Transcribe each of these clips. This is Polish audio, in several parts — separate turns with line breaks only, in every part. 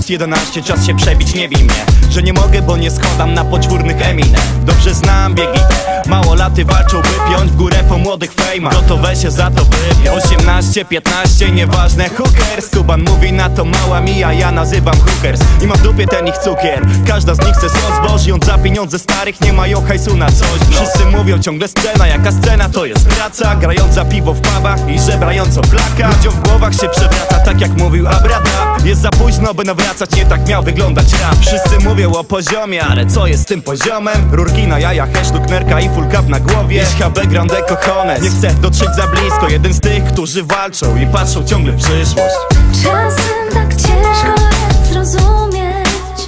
lat 11, czas się przebić, nie bij mnie, że nie mogę, bo nie schodam na poczwórnych Eminem. Dobrze znam biegi te, mało laty walczą, by piąć w górę po młodych fejmach. Gotowe się za to wypiąć. 18, 15, nieważne, hookers. Kuban mówi na to mała mija, ja nazywam hookers. I mam w dupie ten ich cukier. Każda z nich chce sos bożjąc za pieniądze starych, nie mają hajsu na coś. Wszyscy mówią ciągle scena, jaka scena to jest praca. Grająca piwo w pubach i żebrająco plaka. Ludziom w głowach się przewraca, tak jak mówił Abradab. Jest za późno, by nawracać, nie tak miał wyglądać rap. Wszyscy mówią o poziomie, ale co jest z tym poziomem? Rurki na jajach, hashtag nerka i full cap na głowie. HB grande cojones. Nie chcę dotrzeć za blisko, jeden z tych, którzy walczą i patrzą ciągle w przyszłość.
Czasem tak ciężko jest zrozumieć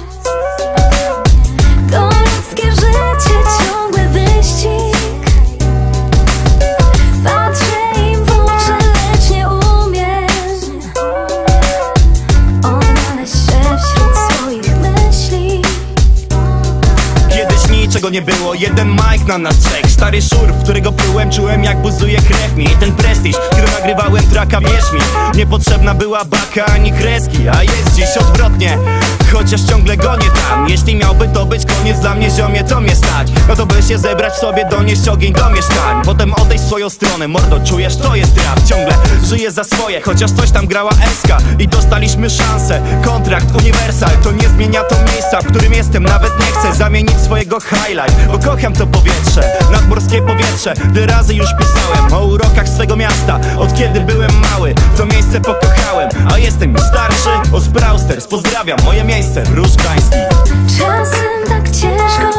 to ludzkie życie, ciągły wyścig. Patrzę im w oczy, lecz nie umiem odnaleźć się wśród swoich myśli.
Kiedyś niczego nie było, jeden mic na nas trzech. Stary szur, w którego pyłem, czułem jak buzuje krew mi. I ten prestiż, kiedy nagrywałem traka, wierz mi, niepotrzebna była baka ani kreski. A jest dziś odwrotnie, chociaż ciągle gonię tam. Jeśli miałby to być koniec dla mnie, ziomie, to mnie stać. No to by się zebrać w sobie, donieść ogień do mieszkań. Potem odejść w swoją stronę, mordo, czujesz, to jest rap. Ciągle żyję za swoje, chociaż coś tam grała Eska. I dostaliśmy szansę, kontrakt, uniwersal. To nie zmienia to miejsca, w którym jestem, nawet nie chcę zamienić swojego highlight, bo kocham to powietrze, nadmorskie powietrze. Wyrazy już pisałem o urokach swego miasta. Od kiedy byłem mały, to miejsce pokochałem. A jestem już starszy, o Sprausters, pozdrawiam, moje miejsce, Róż Gdański.
Czasem tak ciężko